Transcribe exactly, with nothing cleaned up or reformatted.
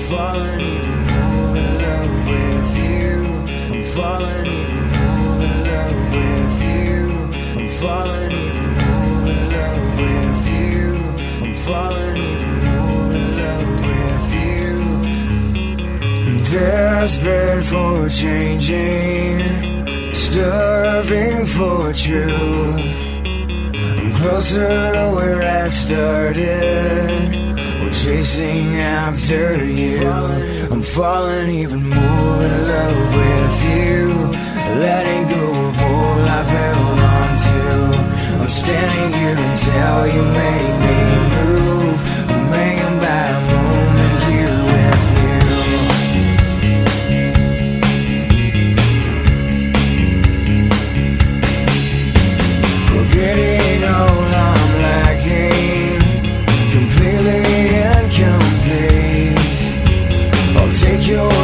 falling even more in love with you. I'm falling even more in love with you. I'm falling even more in love with you. I'm falling even more in love with you. Desperate for changing, starving for truth. I'm closer to where I started, we're chasing after you. I'm falling even more in love with you, letting go of all I've held on to. I'm standing here until you make me move. I'm hanging by a moment here with you. Forgetting all I'm lacking, completely incomplete. I'll take your